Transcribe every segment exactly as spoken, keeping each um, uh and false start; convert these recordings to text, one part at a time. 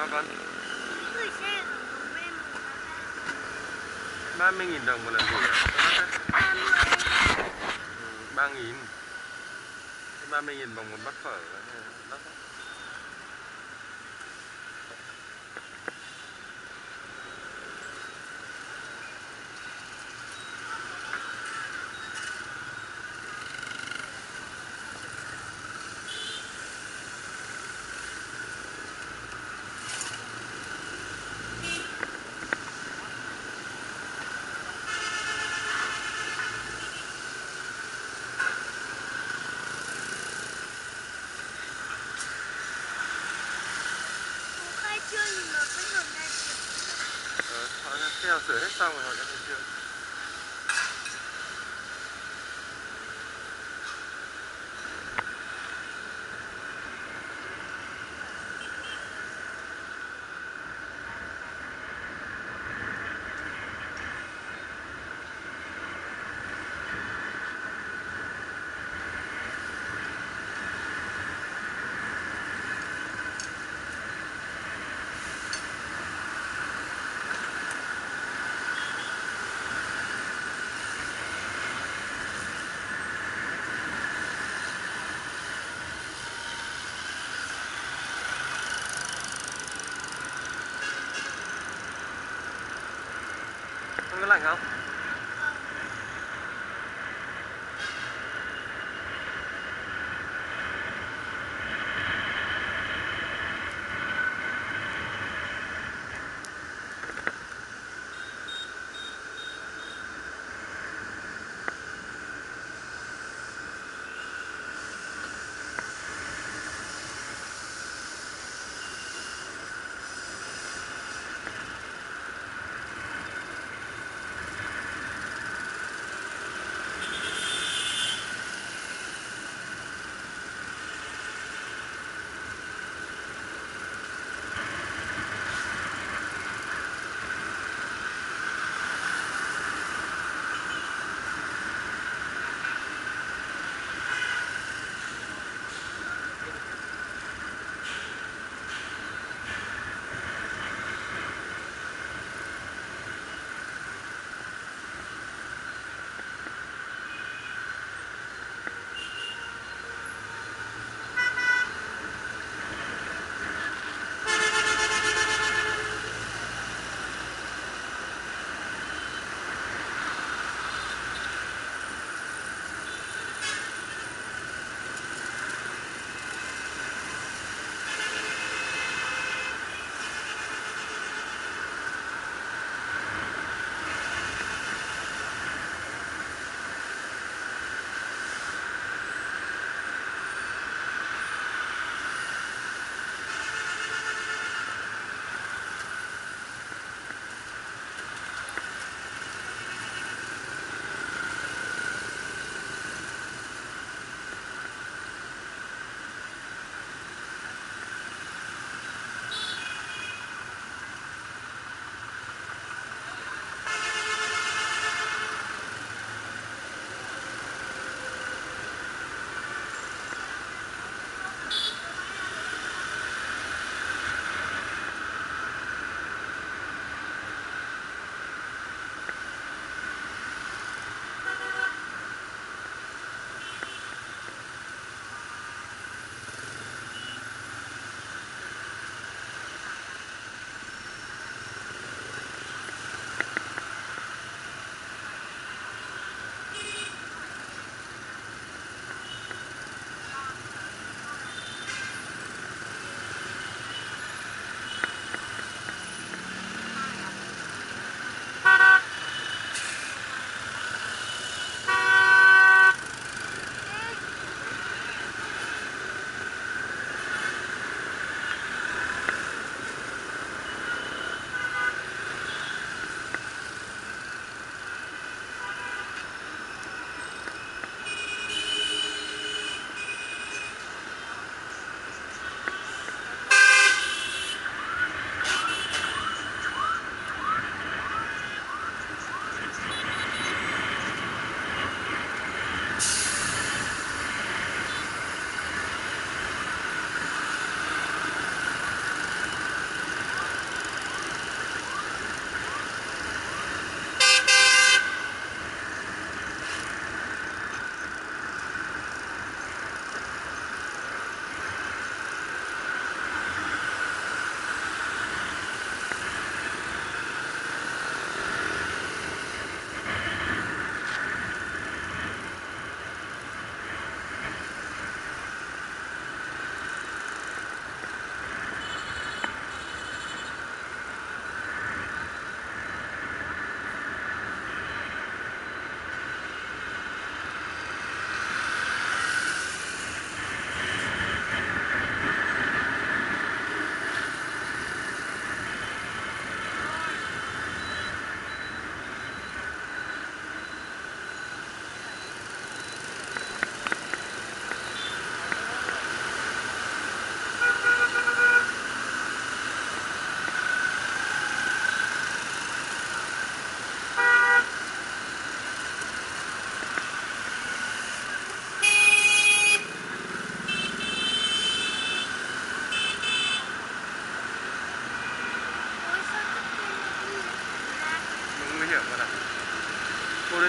con? Gửi xe ở vùng bên một ba mươi nghìn đồng một lần gửi á? ba mươi. Ừ, ba nghìn. ba mươi nghìn bằng một bát phở đắt lắm. Chưa nhưng mà vẫn còn đang sửa. Ờ, họ khi nào sửa hết xong rồi họ sẽ khai trương. Không có lạnh không?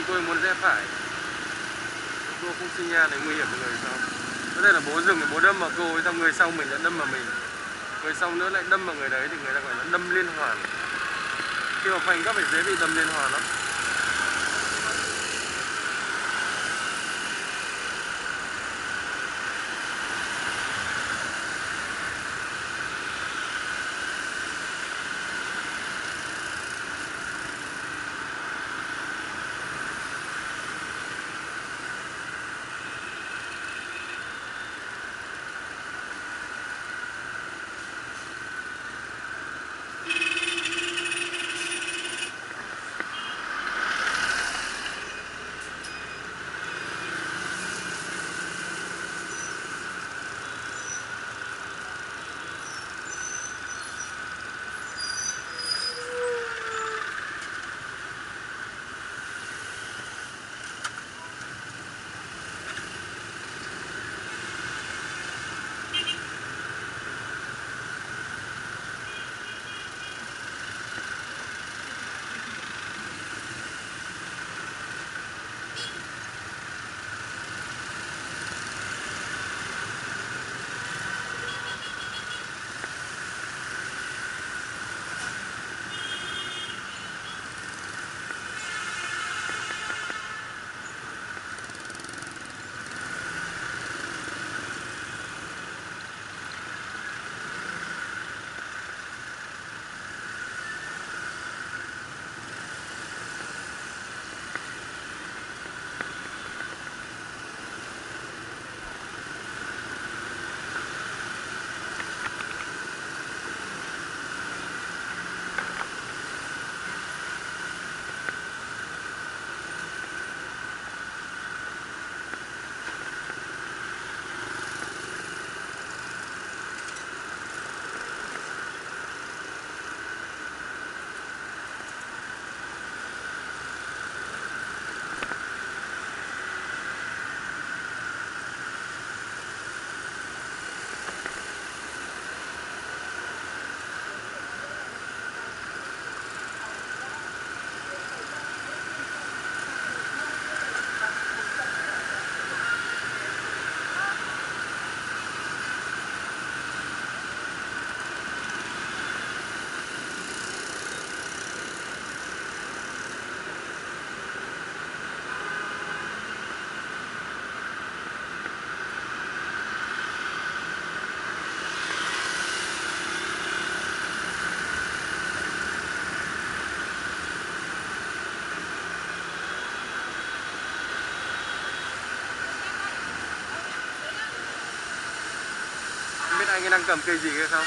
đây cô ấy muốn rẽ phải. Cô không xi nhan này nguy hiểm cho người sau. Có thể là bố dừng thì bố đâm vào cô ấy, xong người sau mình đã đâm vào mình. Người sau nữa lại đâm vào người đấy thì người ta gọi là đâm liên hoàn. Khi mà phanh gấp phải dễ bị đâm liên hoàn lắm. Anh ấy đang cầm cây gì kia không?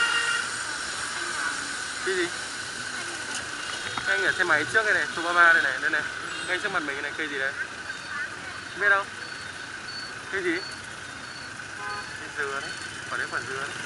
Cây gì? Anh ở xe máy trước đây này, Subarama đây này, đây này. Ngay trước mặt mình cái này, cây gì đấy? Không biết đâu? Cây gì? Cây dừa đấy, quả đấy quả dừa đấy.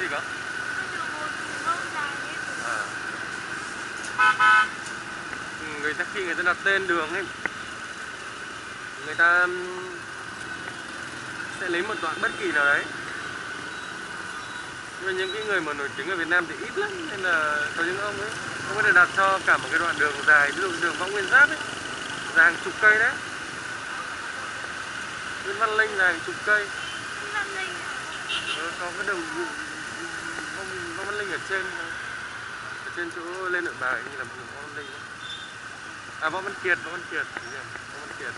gì cả? Con đường một lâu dài ấy. À. Người ta khi người ta đặt tên đường ấy, người ta sẽ lấy một đoạn bất kỳ nào đấy. Nhưng mà những cái người mà nổi tiếng ở Việt Nam thì ít lắm, nên là có những ông ấy ông có thể đặt cho cả một cái đoạn đường dài, ví dụ đường Võ Nguyên Giáp ấy, dài hàng chục cây đấy. Nguyễn Văn Linh là hàng chục cây. Nguyễn Văn Linh à? Ừ, có cái đường Võ Võ Văn Linh ở trên ở trên chỗ lên Nội Bài như là đường Võ Văn Linh ấy. À, Võ Văn Kiệt, Võ Văn Kiệt, đúng rồi, Võ Văn Kiệt.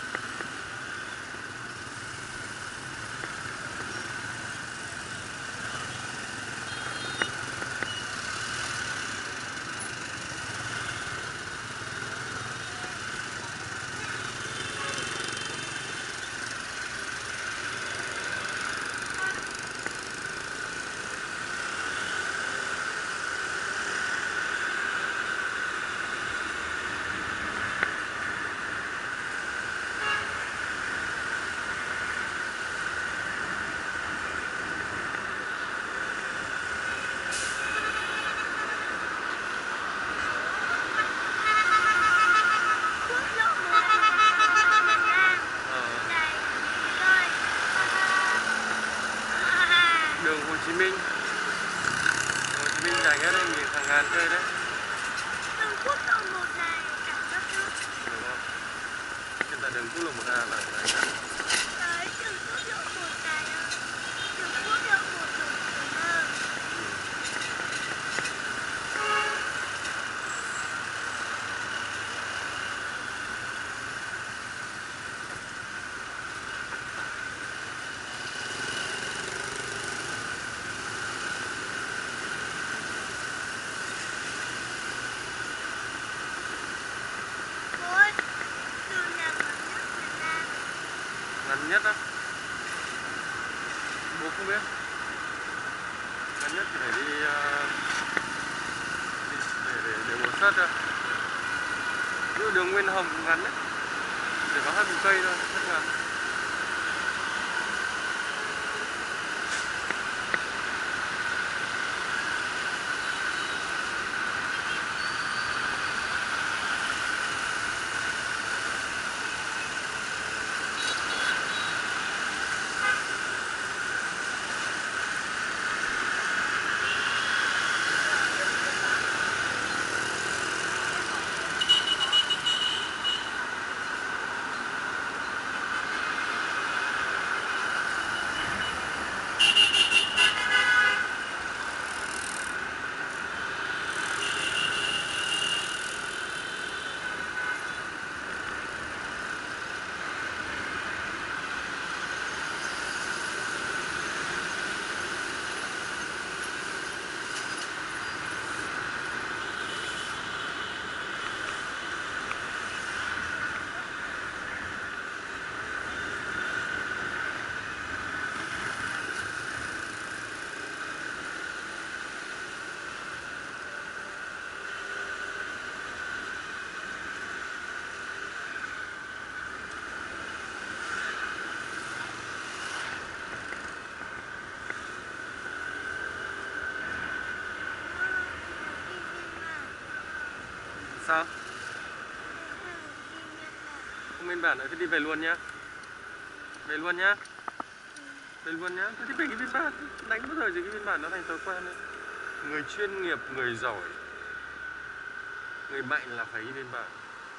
Đường Hồ Chí Minh, Hồ Chí Minh dài nhất đấy, nhìn hàng ngàn cây đấy. Đường quốc lộ một này cảm giác nước. Đúng không? Hiện tại đường quốc lộ một A là đấy. Đấy, đường quốc lộ một này, đường quốc lộ một đường Cần Thơ. Ôi, đường nào ngắn nhất Việt Nam? Ngắn nhất á? Bố không biết. Ngắn nhất thì phải đi, uh, đi để để để bố search ra. Ví dụ đường Nguyên Hồng cũng ngắn đấy, chỉ có hai mươi cây thôi, rất ngắn. Sao? Không biên bản nữa, thế đi về luôn nhá. Về luôn nhá. Về luôn nhá. Thế thì về cái biên bản, đánh bao giờ gì cái biên bản nó thành thói quen đấy. Người chuyên nghiệp, người giỏi, người mạnh là phải đi biên bản.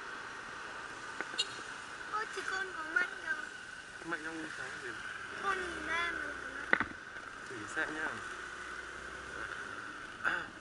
Ôi, thì con có mạnh đâu. Mạnh trong buổi sáng gì? Con nhìn ra mà. Thử xe nhá.